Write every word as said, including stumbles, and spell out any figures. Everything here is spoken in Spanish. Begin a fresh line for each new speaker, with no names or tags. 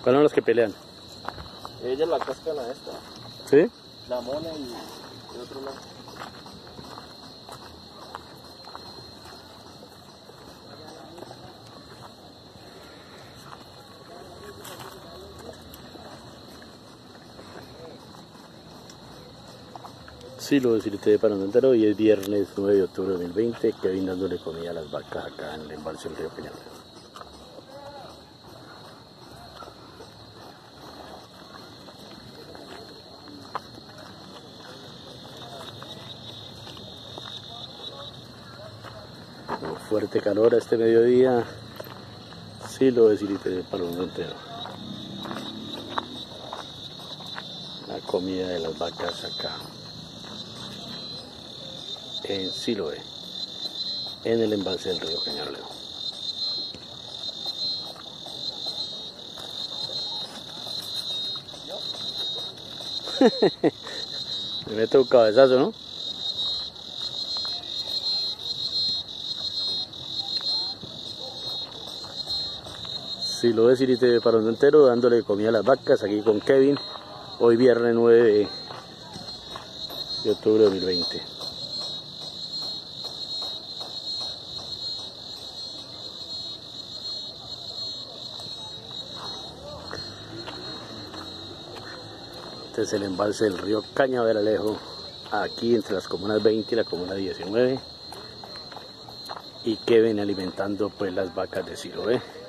¿Cuáles son los que pelean?
Ellas la cascan a esta.
¿Sí?
La mona y el otro lado.
Sí, lo decirte de Parando Entero. Hoy es viernes nueve de octubre de dos mil veinte. Kevin dándole comida a las vacas acá en el embalse del río Peñalolén. Con fuerte calor a este mediodía. Sí, lo decirte de Parando Entero. La comida de las vacas acá en Siloé, en el embalse del río Peñalolén. Me meto un cabezazo, ¿no? Siloé City T V Parando Entero, dándole comida a las vacas aquí con Kevin. Hoy viernes nueve de octubre de dos mil veinte. Este es el embalse del río Cañaveralejo, aquí entre las comunas veinte y la comuna diecinueve. Y Kevin alimentando pues las vacas de Siloé.